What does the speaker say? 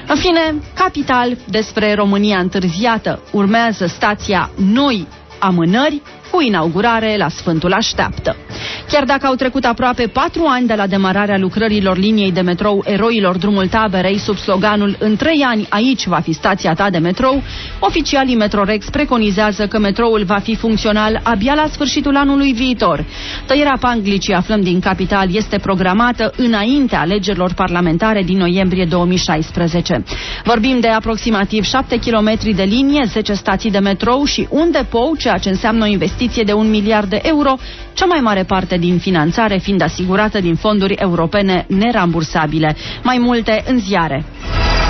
În fine, Capital despre România întârziată. Urmează stația Noi amânări, cu inaugurare la Sfântul Așteaptă. Chiar dacă au trecut aproape 4 ani de la demararea lucrărilor liniei de metrou Eroilor Drumul Taberei sub sloganul "În 3 ani aici va fi stația ta de metrou", oficialii Metrorex preconizează că metroul va fi funcțional abia la sfârșitul anului viitor. Tăierea panglicii, aflăm din Capital, este programată înaintea alegerilor parlamentare din noiembrie 2016. Vorbim de aproximativ 7 km de linie, 10 stații de metrou și un depou, ceea ce înseamnă o investiție de 1 miliard de euro, cea mai mare parte din finanțare fiind asigurată din fonduri europene nerambursabile. Mai multe în ziare.